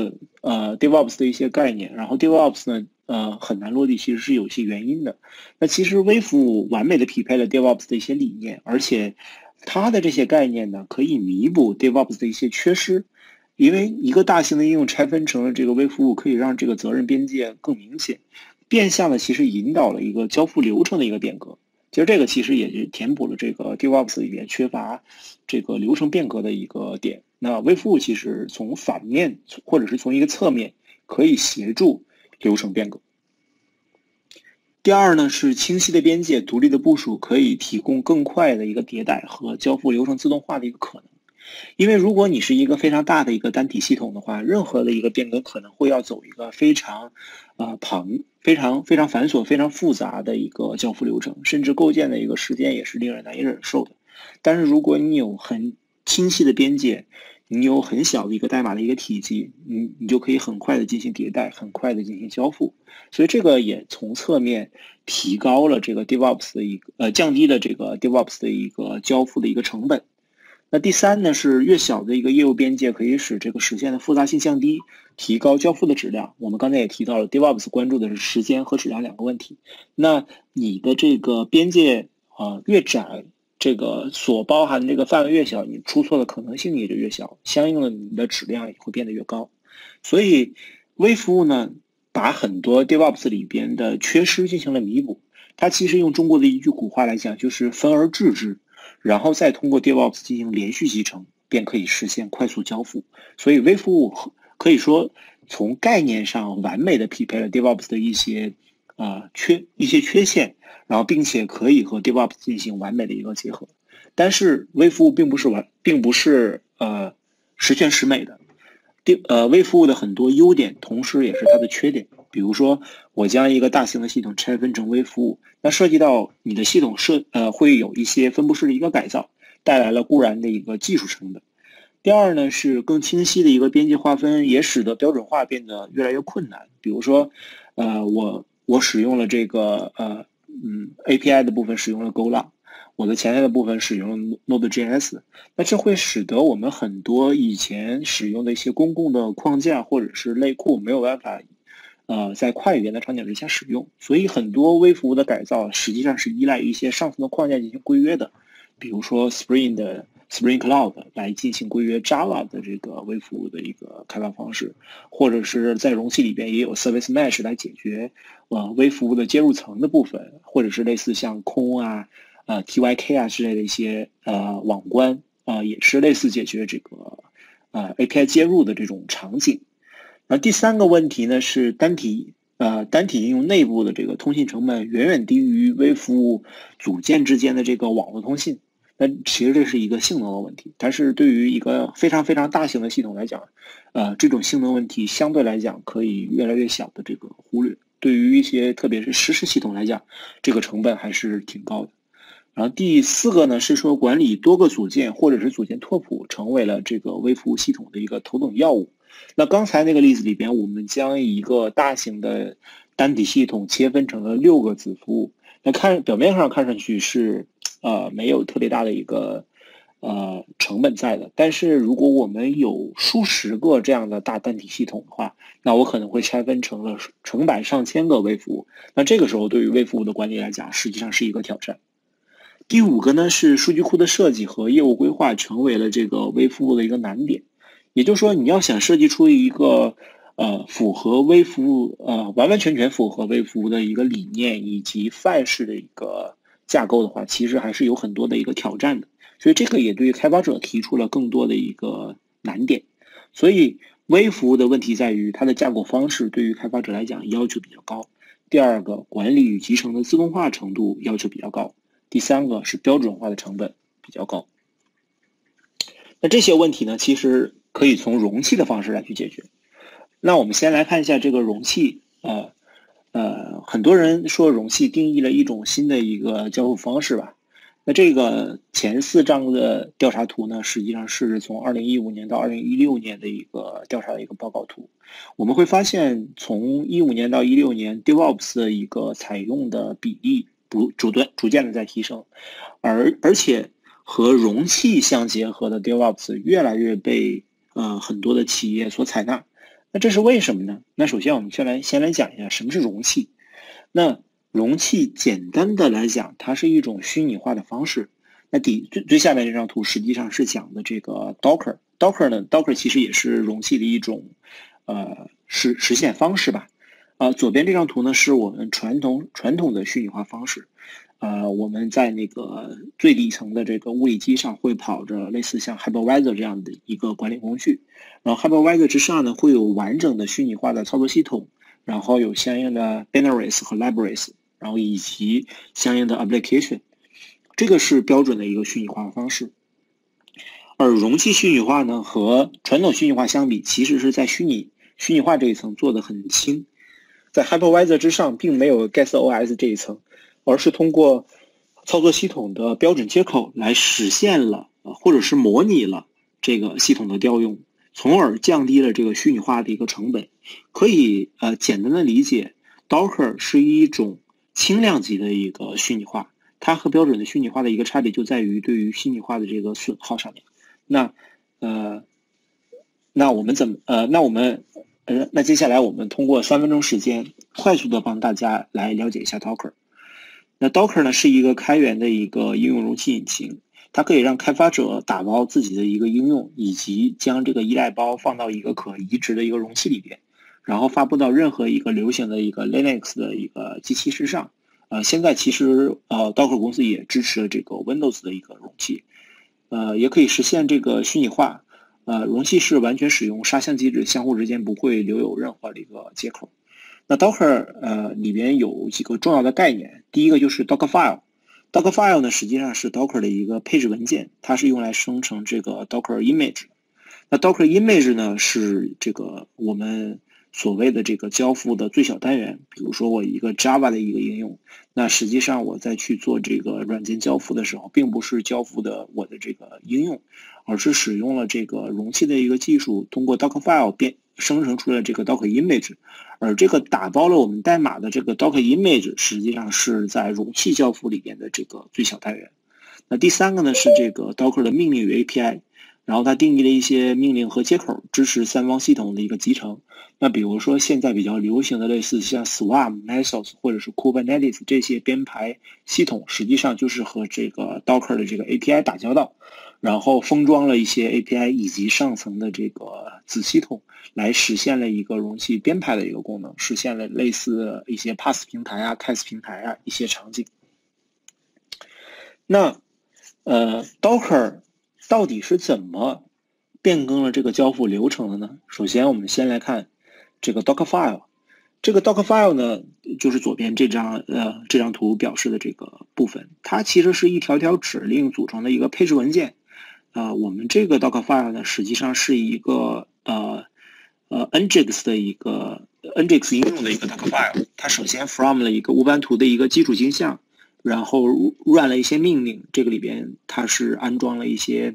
DevOps 的一些概念，然后 DevOps 呢，很难落地，其实是有一些原因的。那其实微服务完美的匹配了 DevOps 的一些理念，而且它的这些概念呢，可以弥补 DevOps 的一些缺失。因为一个大型的应用拆分成了这个微服务，可以让这个责任边界更明显，变相的其实引导了一个交付流程的一个变革。其实这个其实也是填补了这个 DevOps 里面缺乏这个流程变革的一个点。那微服务其实从反面或者是从一个侧面可以协助流程变革。第二呢是清晰的边界、独立的部署，可以提供更快的一个迭代和交付流程自动化的一个可能。因为如果你是一个非常大的一个单体系统的话，任何的一个变革可能会要走一个非常非常繁琐、非常复杂的一个交付流程，甚至构建的一个时间也是令人难以忍受的。但是如果你有很清晰的边界，你有很小的一个代码的一个体积，你就可以很快的进行迭代，很快的进行交付。所以这个也从侧面提高了这个 DevOps 的一个降低了这个 DevOps 的一个交付的一个成本。那第三呢是越小的一个业务边界可以使这个实现的复杂性降低，提高交付的质量。我们刚才也提到了 DevOps 关注的是时间和质量两个问题。那你的这个边界越窄，这个所包含的这个范围越小，你出错的可能性也就越小，相应的你的质量也会变得越高。所以微服务呢把很多 DevOps 里边的缺失进行了弥补。它其实用中国的一句古话来讲，就是分而治之，然后再通过 DevOps 进行连续集成，便可以实现快速交付。所以微服务可以说从概念上完美的匹配了 DevOps 的一些缺陷，然后并且可以和 DevOps 进行完美的一个结合。但是微服务并不是十全十美的。微服务的很多优点，同时也是它的缺点。比如说，我将一个大型的系统拆分成微服务，那涉及到你的系统会有一些分布式的一个改造，带来了固然的一个技术成本。第二呢，是更清晰的一个边界划分，也使得标准化变得越来越困难。比如说，我使用了这个API 的部分使用了 Golang，我的前台的部分使用了 Node.js， 那这会使得我们很多以前使用的一些公共的框架或者是类库没有办法在跨语言的场景之下使用，所以很多微服务的改造实际上是依赖于一些上层的框架进行规约的，比如说 Spring Cloud 来进行规约 Java 的这个微服务的一个开发方式，或者是在容器里边也有 Service Mesh 来解决微服务的接入层的部分，或者是类似像空TYK 之类的一些网关也是类似解决这个API 接入的这种场景。那第三个问题呢是单体应用内部的这个通信成本远远低于微服务组件之间的这个网络通信。那其实这是一个性能的问题，但是对于一个非常大型的系统来讲，这种性能问题相对来讲可以越来越小的这个忽略。对于一些特别是实时系统来讲，这个成本还是挺高的。然后第四个呢是说管理多个组件或者是组件拓扑成为了这个微服务系统的一个头等要务。那刚才那个例子里边，我们将一个大型的单体系统切分成了6个子服务，那表面上看上去是没有特别大的一个成本在的，但是如果我们有数十个这样的大单体系统的话，那我可能会拆分成了成百上千个微服务，那这个时候对于微服务的管理来讲，实际上是一个挑战。第5个呢是数据库的设计和业务规划成为了这个微服务的一个难点。也就是说，你要想设计出一个符合微服务完全符合微服务的一个理念以及范式的一个架构的话，其实还是有很多的一个挑战的。所以这个也对开发者提出了更多的一个难点。所以微服务的问题在于它的架构方式对于开发者来讲要求比较高， 第二个，管理与集成的自动化程度要求比较高，第三个是标准化的成本比较高。那这些问题呢，其实可以从容器的方式来去解决。那我们先来看一下这个容器，很多人说容器定义了一种新的一个交付方式吧。那这个前4张的调查图呢，实际上是从2015年到2016年的一个调查的一个报告图。我们会发现，从15年到16年 ，DevOps 的一个采用的比例逐渐的在提升，而且和容器相结合的 DevOps 越来越被很多的企业所采纳。那这是为什么呢？那首先我们先来讲一下什么是容器。那容器简单的来讲，它是一种虚拟化的方式。那最下面这张图实际上是讲的这个 Docker。Docker 呢 ，Docker 其实也是容器的一种实现方式吧。左边这张图呢是我们传统的虚拟化方式。我们在那个最底层的这个物理机上会跑着类似像 Hypervisor 这样的一个管理工具，然后 Hypervisor 之上呢会有完整的虚拟化的操作系统，然后有相应的 binaries 和 libraries， 然后以及相应的 application， 这个是标准的一个虚拟化的方式。而容器虚拟化呢和传统虚拟化相比，其实是在虚拟化这一层做得很轻，在 Hypervisor 之上并没有 GuessOS 这一层，而是通过操作系统的标准接口来实现了或者是模拟了这个系统的调用，从而降低了这个虚拟化的一个成本。可以简单的理解 Docker 是一种轻量级的一个虚拟化，它和标准的虚拟化的一个差别就在于对于虚拟化的这个损耗上面。那接下来我们通过3分钟时间快速的帮大家来了解一下 Docker。那 Docker 呢是一个开源的一个应用容器引擎，它可以让开发者打包自己的一个应用，以及将这个依赖包放到一个可移植的一个容器里边，然后发布到任何一个流行的一个 Linux 的一个机器之上。现在其实Docker 公司也支持了这个 Windows 的一个容器，也可以实现这个虚拟化。容器是完全使用沙箱机制，相互之间不会留有任何的一个接口。那 Docker 里边有几个重要的概念，第一个就是 Dockerfile。Docker file 呢实际上是 Docker 的一个配置文件，它是用来生成这个 Docker image。那 Docker image 呢是这个我们所谓的这个交付的最小单元。比如说我一个 Java 的一个应用，那实际上我在去做这个软件交付的时候，并不是交付的我的这个应用，而是使用了这个容器的一个技术，通过 Dockerfile 生成出了这个 Docker image。而这个打包了我们代码的这个 Docker image 实际上是在容器交付里边的这个最小单元。那第三个呢是这个 Docker 的命令与 API， 然后它定义了一些命令和接口，支持3方系统的一个集成。那比如说现在比较流行的类似像 Swarm、Mesos 或者是 Kubernetes 这些编排系统，实际上就是和这个 Docker 的这个 API 打交道，然后封装了一些 API 以及上层的这个子系统，来实现了一个容器编排的一个功能，实现了类似一些 PaaS 平台啊、CaaS 平台啊一些场景。那Docker 到底是怎么变更了这个交付流程的呢？首先我们先来看这个 Dockerfile。这个 Dockerfile 呢，就是左边这张图表示的这个部分，它其实是一条条指令组成的一个配置文件。我们这个 Dockerfile 呢，实际上是一个Nginx 的一个 Nginx 应用的一个 Dockerfile。它首先 from 了一个乌班图的一个基础镜像，然后 run 了一些命令，这个里边它是安装了一些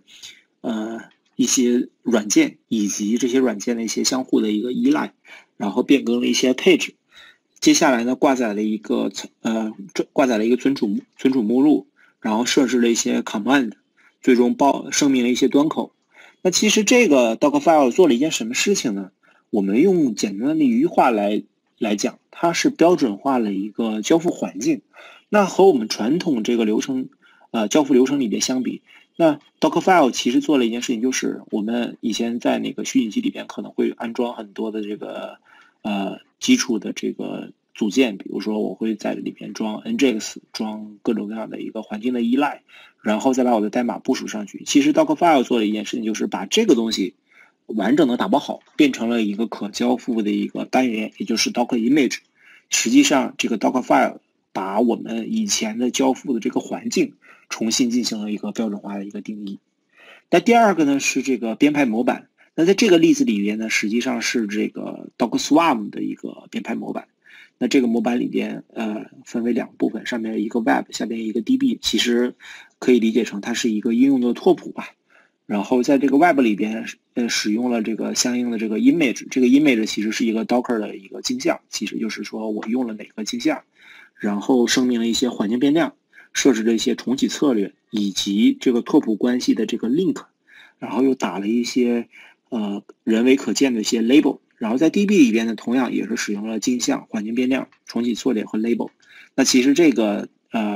软件，以及这些软件的一些相互的一个依赖，然后变更了一些配置。接下来呢，挂载了一个存储目录，然后设置了一些 command， 最终声明了一些端口。那其实这个 Dockerfile 做了一件什么事情呢？我们用简单的一句话来讲，它是标准化了一个交付环境。那和我们传统这个交付流程里边相比，那 Dockerfile 其实做了一件事情，就是我们以前在那个虚拟机里边可能会安装很多的这个基础的这个组件，比如说我会在里边装 Nginx， 装各种各样的一个环境的依赖，然后再把我的代码部署上去。其实 Dockerfile 做了一件事情，就是把这个东西完整的打包好，变成了一个可交付的一个单元，也就是 Docker image。 实际上这个 Dockerfile 把我们以前的交付的这个环境重新进行了一个标准化的一个定义。那第二个呢是这个编排模板。那在这个例子里边呢，实际上是这个 Docker Swarm 的一个编排模板。那这个模板里边分为两部分，上面一个 Web， 下边一个 DB， 其实可以理解成它是一个应用的拓扑吧。然后在这个 Web 里边使用了这个相应的这个 image， 这个 image 其实是一个 Docker 的一个镜像，其实就是说我用了哪个镜像，然后声明了一些环境变量，设置了一些重启策略，以及这个拓扑关系的这个 link， 然后又打了一些人为可见的一些 label。然后在 DB 里边呢，同样也是使用了镜像、环境变量、重启策略和 label。那其实这个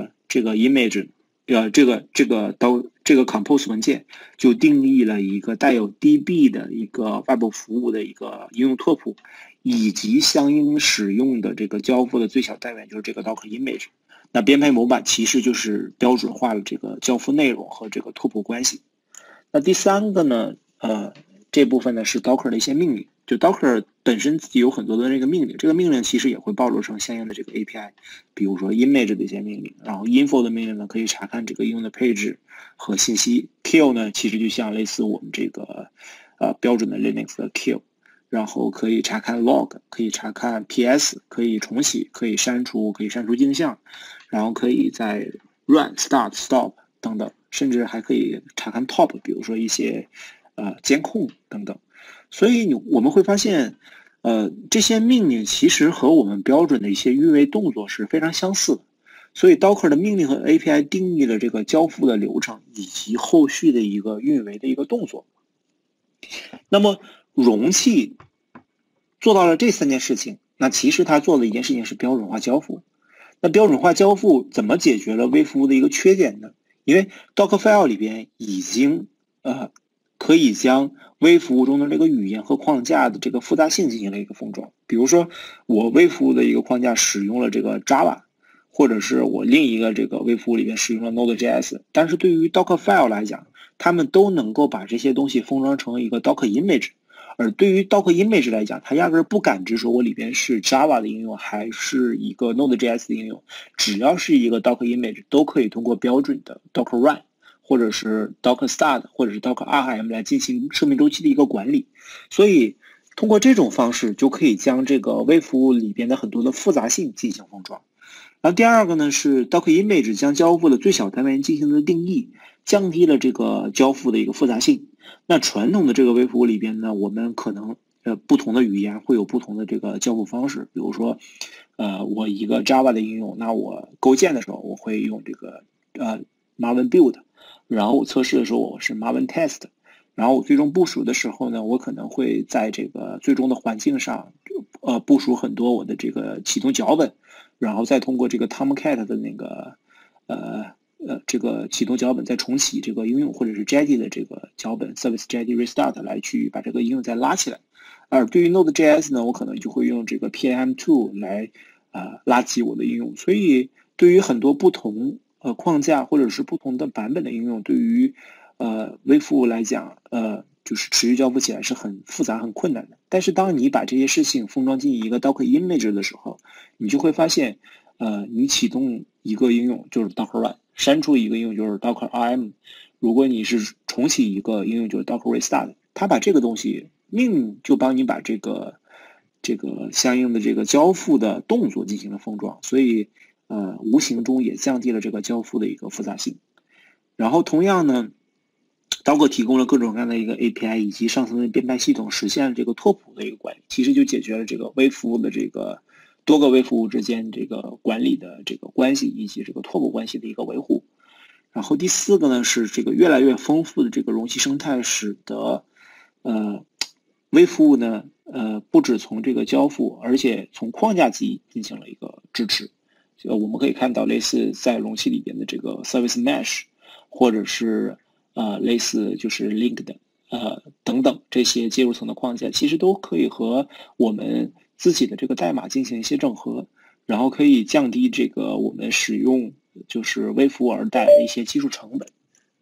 image，这个 compose 文件就定义了一个带有 DB 的一个外部服务的一个应用拓扑，以及相应使用的这个交付的最小单元就是这个 Docker image。那编排模板其实就是标准化了这个交付内容和这个拓扑关系。那第三个呢，这部分呢是 Docker 的一些命令。就 Docker 本身自己有很多的这个命令，这个命令其实也会暴露成相应的这个 API， 比如说 image 的一些命令，然后 info 的命令呢可以查看这个应用的配置和信息。kill 呢其实就像类似我们这个标准的 Linux 的 kill， 然后可以查看 log， 可以查看 PS， 可以重启，可以删除镜像，然后可以在 run、start、stop 等等，甚至还可以查看 top， 比如说一些监控等等。所以我们会发现，这些命令其实和我们标准的一些运维动作是非常相似的。所以 Docker 的命令和 API 定义了这个交付的流程以及后续的一个运维的一个动作。那么容器做到了这三件事情，那其实它做的一件事情是标准化交付。那标准化交付怎么解决了微服务的一个缺点呢？因为 Dockerfile 里边已经可以将微服务中的这个语言和框架的这个复杂性进行了一个封装。比如说我微服务的一个框架使用了这个 Java， 或者是我另一个这个微服务里面使用了 Node.js， 但是对于 Dockerfile 来讲，他们都能够把这些东西封装成一个 Docker image。而对于 Docker image 来讲，它压根不感知说我里边是 Java 的应用还是一个 Node.js 的应用，只要是一个 Docker image 都可以通过标准的 Docker Run或者是 Docker Start 或者是 Docker RM 来进行生命周期的一个管理。所以通过这种方式就可以将这个微服务里边的很多的复杂性进行封装。然后第二个呢是 Docker image 将交付的最小单元进行了定义，降低了这个交付的一个复杂性。那传统的这个微服务里边呢，我们可能不同的语言会有不同的这个交付方式。比如说我一个 Java 的应用，那我构建的时候我会用这个Maven build， 然后我测试的时候我是 Maven test， 然后我最终部署的时候呢，我可能会在这个最终的环境上部署很多我的这个启动脚本，然后再通过这个 Tomcat 的那个这个启动脚本再重启这个应用，或者是 Jetty 的这个脚本 Service Jetty Restart 来去把这个应用再拉起来。而对于 Node.js 呢，我可能就会用这个 PM2 来拉起我的应用。所以对于很多不同框架或者是不同的版本的应用，对于微服务来讲，就是持续交付起来是很复杂很困难的。但是当你把这些事情封装进一个 Docker image 的时候，你就会发现你启动一个应用就是 Docker Run， 删除一个应用就是 Docker RM， 如果你是重启一个应用就是 Docker Restart， 它把这个东西命令就帮你把这个相应的这个交付的动作进行了封装，所以无形中也降低了这个交付的一个复杂性。然后同样呢，Docker 提供了各种各样的一个 API 以及上层的编排系统，实现了这个拓扑的一个管理，其实就解决了这个微服务的这个多个微服务之间这个管理的这个关系以及这个拓扑关系的一个维护。然后第四个呢是这个越来越丰富的这个容器生态，使得微服务呢不止从这个交付，而且从框架级进行了一个支持。我们可以看到类似在容器里边的这个 Service Mesh， 或者是类似就是 Linked 等等这些接入层的框架，其实都可以和我们自己的这个代码进行一些整合，然后可以降低这个我们使用就是微服务而带来的一些技术成本。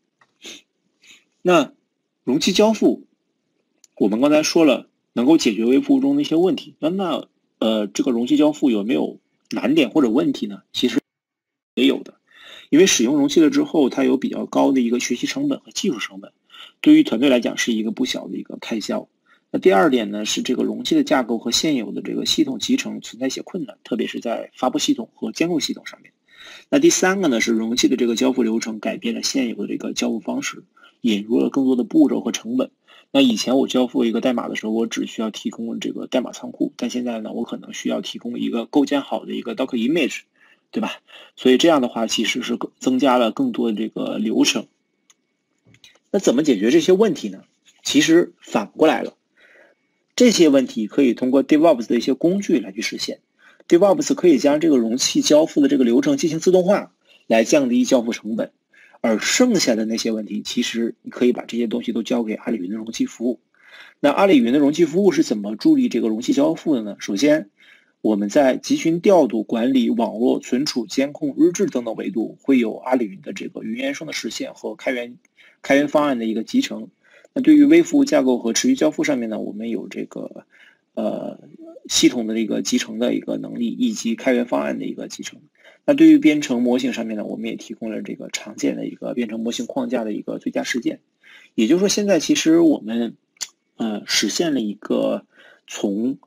那容器交付，我们刚才说了能够解决微服务中的一些问题，那这个容器交付有没有难点或者问题呢？其实也有的，因为使用容器了之后，它有比较高的一个学习成本和技术成本，对于团队来讲是一个不小的一个开销。那第二点呢，是这个容器的架构和现有的这个系统集成存在一些困难，特别是在发布系统和监控系统上面。那第三个呢，是容器的这个交付流程改变了现有的这个交付方式，引入了更多的步骤和成本。那以前我交付一个代码的时候，我只需要提供这个代码仓库，但现在呢，我可能需要提供一个构建好的一个 Docker image，对吧？所以这样的话，其实是增加了更多的这个流程。那怎么解决这些问题呢？其实反过来了，这些问题可以通过 DevOps 的一些工具来去实现。DevOps 可以将这个容器交付的这个流程进行自动化，来降低交付成本。而剩下的那些问题，其实你可以把这些东西都交给阿里云的容器服务。那阿里云的容器服务是怎么助力这个容器交付的呢？首先，我们在集群调度、管理、网络存储、监控、日志等等维度，会有阿里云的这个云原生的实现和开源方案的一个集成。那对于微服务架构和持续交付上面呢，我们有这个系统的一个集成的一个能力，以及开源方案的一个集成。那对于编程模型上面呢，我们也提供了这个常见的一个编程模型框架的一个最佳实践。也就是说，现在其实我们实现了一个从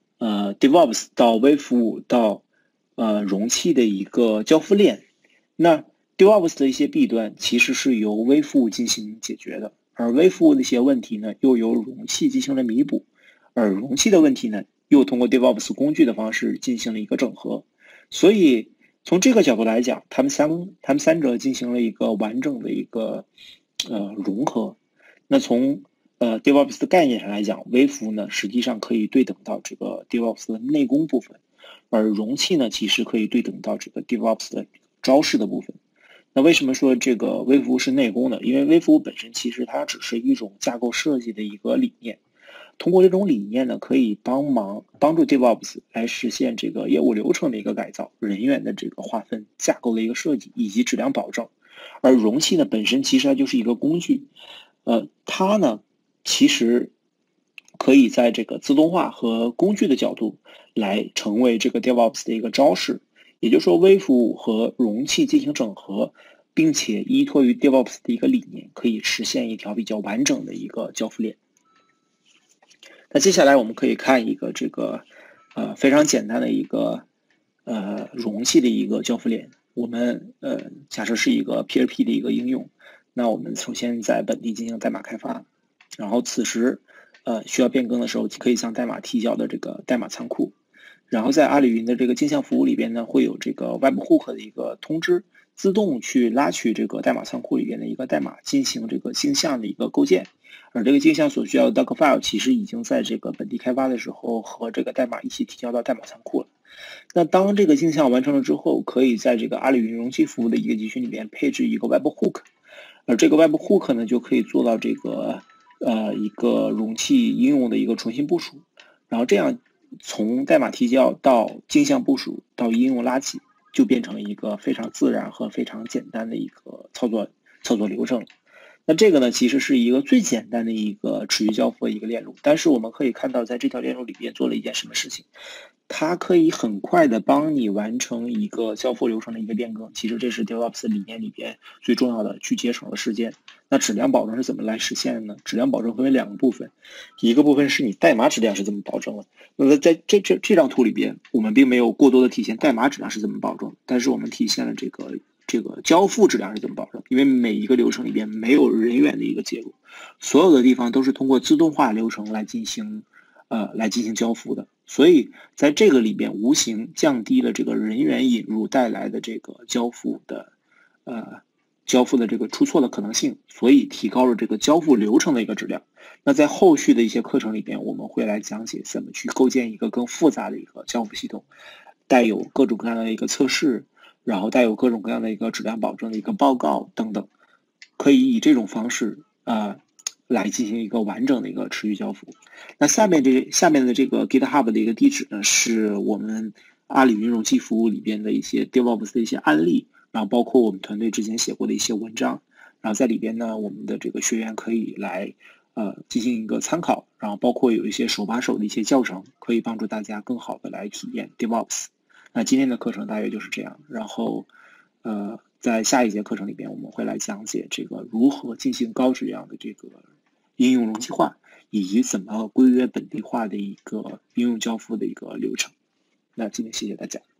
DevOps 到微服务到容器的一个交付链。那 DevOps 的一些弊端其实是由微服务进行解决的，而微服务的一些问题呢，又由容器进行了弥补，而容器的问题呢，又通过 DevOps 工具的方式进行了一个整合。所以从这个角度来讲，他们三者进行了一个完整的一个融合。那从DevOps 的概念上来讲，微服务呢实际上可以对等到这个 DevOps 的内功部分，而容器呢其实可以对等到这个 DevOps 的招式的部分。那为什么说这个微服务是内功呢？因为微服务本身其实它只是一种架构设计的一个理念，通过这种理念呢，可以帮助 DevOps 来实现这个业务流程的一个改造、人员的这个划分、架构的一个设计以及质量保证。而容器呢本身其实它就是一个工具，它呢其实可以在这个自动化和工具的角度来成为这个 DevOps 的一个招式。也就是说，微服务和容器进行整合，并且依托于 DevOps 的一个理念，可以实现一条比较完整的一个交付链。那接下来我们可以看一个这个非常简单的一个容器的一个交付链。我们假设是一个 PHP 的一个应用，那我们首先在本地进行代码开发，然后此时需要变更的时候，可以向代码提交的这个代码仓库。然后在阿里云的这个镜像服务里边呢，会有这个 Webhook 的一个通知，自动去拉取这个代码仓库里边的一个代码，进行这个镜像的一个构建。而这个镜像所需要的 Docker file 其实已经在这个本地开发的时候和这个代码一起提交到代码仓库了。那当这个镜像完成了之后，可以在这个阿里云容器服务的一个集群里边配置一个 Webhook， 而这个 Webhook 呢就可以做到这个一个容器应用的一个重新部署，然后这样从代码提交到镜像部署到应用拉起，就变成了一个非常自然和非常简单的一个操作流程。那这个呢，其实是一个最简单的一个持续交付的一个链路，但是我们可以看到，在这条链路里边做了一件什么事情，它可以很快的帮你完成一个交付流程的一个变更。其实这是 DevOps 理念里边最重要的，去节省了时间。那质量保证是怎么来实现的呢？质量保证分为两个部分，一个部分是你代码质量是怎么保证的。那么在这张图里边，我们并没有过多的体现代码质量是怎么保证，但是我们体现了这个交付质量是怎么保证？因为每一个流程里边没有人员的一个介入，所有的地方都是通过自动化流程来进行交付的，所以在这个里边无形降低了这个人员引入带来的这个交付的这个出错的可能性，所以提高了这个交付流程的一个质量。那在后续的一些课程里边，我们会来讲解怎么去构建一个更复杂的一个交付系统，带有各种各样的一个测试，然后带有各种各样的一个质量保证的一个报告等等，可以以这种方式来进行一个完整的一个持续交付。那下面的这个 GitHub 的一个地址呢，是我们阿里云容器服务里边的一些 DevOps 的一些案例，然后包括我们团队之前写过的一些文章，然后在里边呢，我们的这个学员可以来进行一个参考，然后包括有一些手把手的一些教程，可以帮助大家更好的来体验 DevOps。那今天的课程大约就是这样，然后在下一节课程里边，我们会来讲解这个如何进行高质量的这个应用容器化，以及怎么规约本地化的一个应用交付的一个流程。那今天谢谢大家。